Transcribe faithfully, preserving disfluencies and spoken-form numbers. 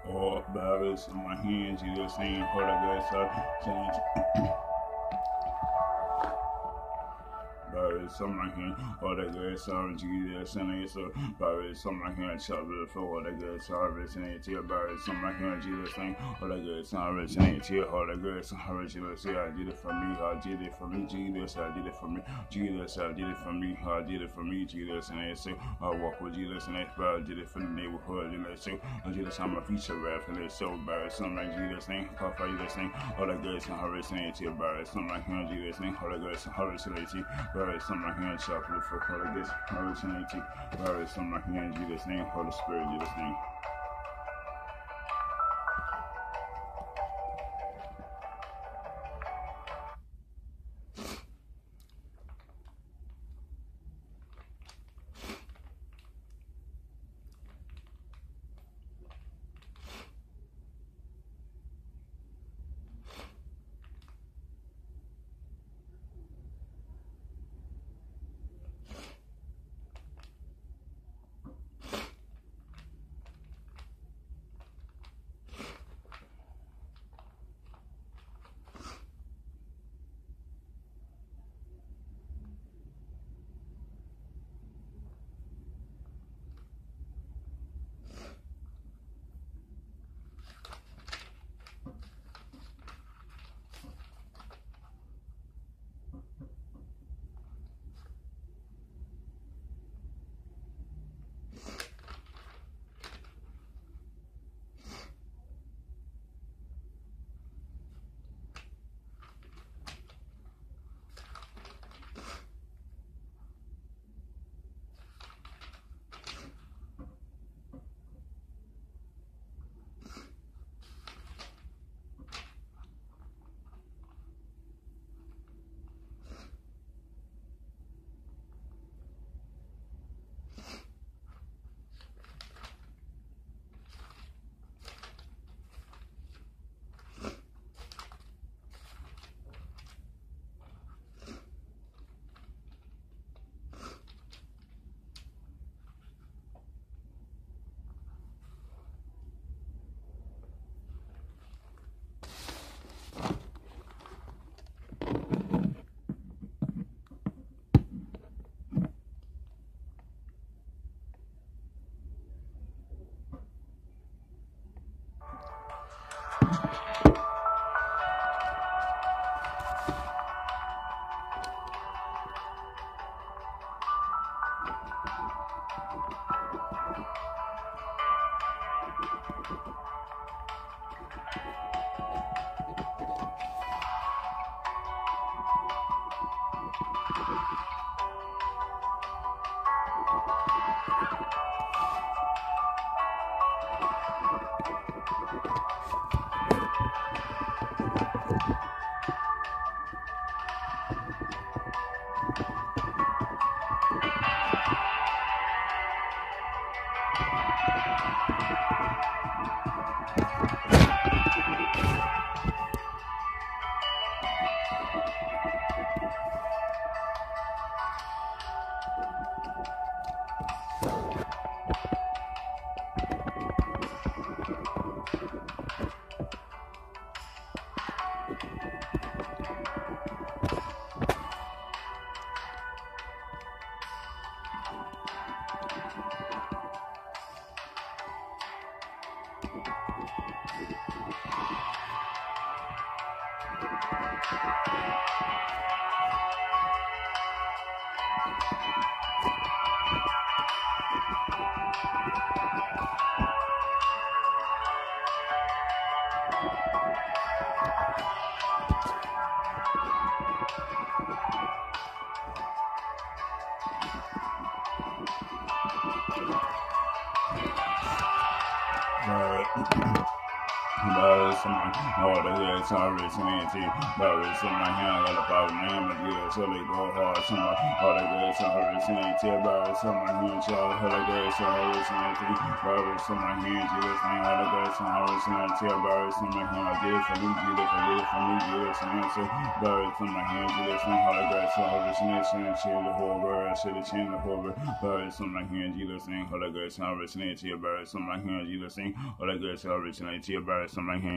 All barrels in my hands, Jesus' name, Holy Ghost, change. Barry, something like him, or that good sorry, Jesus, and it's a Barry, something like him, chapter four, that good sorry, and it's here, Barry, something like him, Jesus, and or that good sorry, and it's here, or that good sorry, Jesus, I did it for me, I did it for me, Jesus, I did it for me, Jesus, I did it for me, I did it for me, Jesus, and it's so I walk with Jesus, and it's Barry, did it for the neighborhood, and it's so Jesus, I'm a feature rap, and it's so Barry, something like Jesus, and Papa, Jesus, and or that good sorry, and it's here, Barry, something like him, Jesus, and or that good sorry, and it's here, Barry, something like hand chapter for Holy Ghost, Holy Trinity, Barry, something like hand, Jesus' name, Holy Spirit, Jesus' name. Birds, something, all the good, sorry, sanity. Birds, something, I got a power name of you, so they go hard, something, all the good, sorry, sanity. Birds, something, here, child, all the good, sorry, sanity. Birds, something, here, Jesus, name, all the good, sorry, sanity. Birds, something, here, I did for me, Jesus, I did for me, Jesus, sanity. Birds, something, here, Jesus, name, all the good, sorry, sanity. Share the whole world, share the chain, the whole world. Birds, something, here, Jesus, name, all the good, sorry, sanity. Birds, something, here, Jesus, name, all the good, sorry, sanity. Birds, something, here.